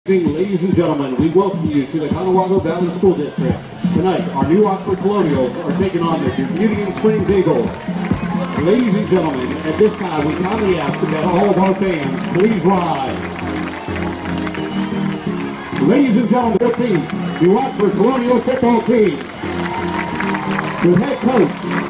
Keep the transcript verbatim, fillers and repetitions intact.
Ladies and gentlemen, we welcome you to the Conewago Valley School District. Tonight, our new Oxford Colonials are taking on the Union Springs Eagles. Ladies and gentlemen, at this time, we kindly ask that all of our fans please rise. Ladies and gentlemen, their team, the Oxford Colonial football team, with head coach